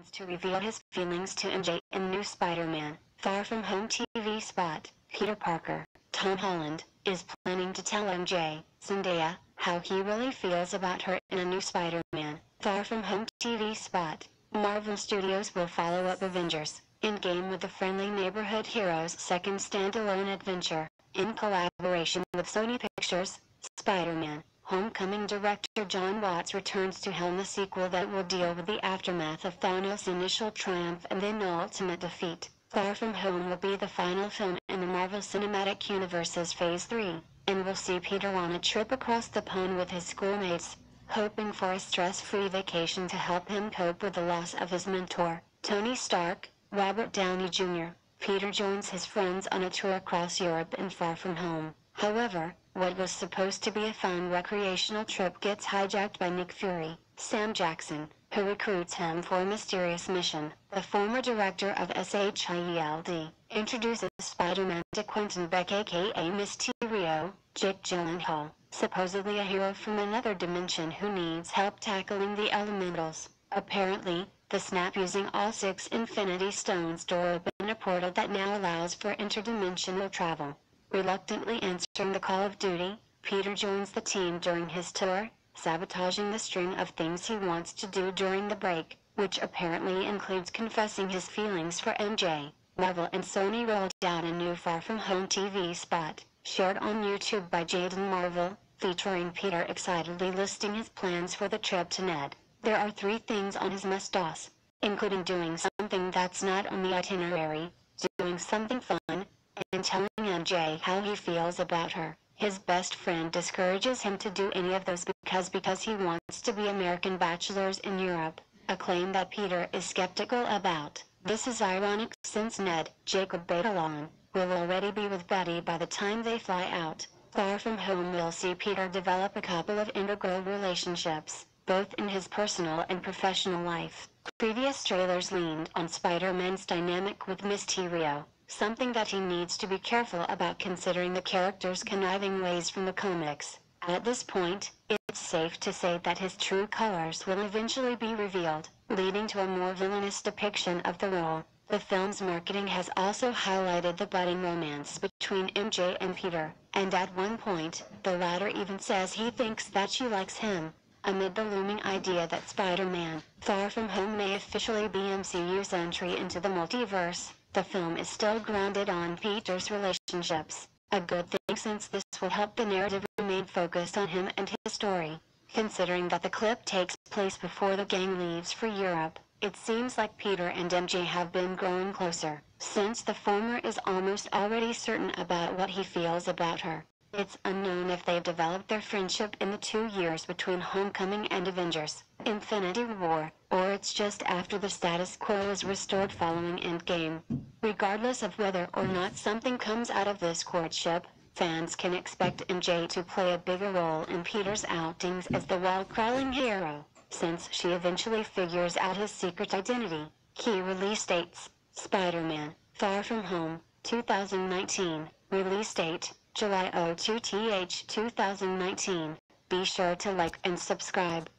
begins to reveal his feelings to MJ in new Spider-Man Far From Home TV spot. Peter Parker, Tom Holland, is planning to tell MJ, Zendaya, how he really feels about her in a new Spider-Man Far From Home TV spot. Marvel Studios will follow up Avengers Endgame with the friendly neighborhood hero's second standalone adventure, in collaboration with Sony Pictures. Spider-Man Homecoming director Jon Watts returns to helm a sequel that will deal with the aftermath of Thanos' initial triumph and then ultimate defeat. Far From Home will be the final film in the Marvel Cinematic Universe's Phase 3, and will see Peter on a trip across the pond with his schoolmates, hoping for a stress-free vacation to help him cope with the loss of his mentor, Tony Stark. Robert Downey Jr. Peter joins his friends on a tour across Europe in Far From Home. However, what was supposed to be a fun recreational trip gets hijacked by Nick Fury, Sam Jackson, who recruits him for a mysterious mission. The former director of SHIELD introduces Spider-Man to Quentin Beck aka Mysterio, Jake Gyllenhaal, supposedly a hero from another dimension who needs help tackling the elementals. Apparently, the snap using all 6 Infinity Stones door open a portal that now allows for interdimensional travel. Reluctantly answering the call of duty, Peter joins the team during his tour, sabotaging the string of things he wants to do during the break, which apparently includes confessing his feelings for MJ. Marvel and Sony rolled out a new Far From Home TV spot, shared on YouTube by Jaden Marvel, featuring Peter excitedly listing his plans for the trip to Ned. There are 3 things on his must-dos, including doing something that's not on the itinerary, doing something fun, and telling MJ how he feels about her. His best friend discourages him to do any of those because he wants to be American bachelors in Europe, a claim that Peter is skeptical about. This is ironic since Ned, Jacob Batalon, will already be with Betty by the time they fly out. Far From Home will see Peter develop a couple of integral relationships, both in his personal and professional life. Previous trailers leaned on Spider-Man's dynamic with Mysterio, something that he needs to be careful about considering the character's conniving ways from the comics. At this point, it's safe to say that his true colors will eventually be revealed, leading to a more villainous depiction of the role. The film's marketing has also highlighted the budding romance between MJ and Peter, and at one point, the latter even says he thinks that she likes him. Amid the looming idea that Spider-Man Far From Home may officially be MCU's entry into the multiverse, the film is still grounded on Peter's relationships, a good thing since this will help the narrative remain focused on him and his story. Considering that the clip takes place before the gang leaves for Europe, it seems like Peter and MJ have been growing closer, since the former is almost already certain about what he feels about her. It's unknown if they've developed their friendship in the 2 years between Homecoming and Avengers Infinity War, or it's just after the status quo is restored following Endgame. Regardless of whether or not something comes out of this courtship, fans can expect MJ to play a bigger role in Peter's outings as the wall-crawling hero, since she eventually figures out his secret identity. Key release dates: Spider-Man Far From Home, 2019, release date July 02th 2019. Be sure to like and subscribe.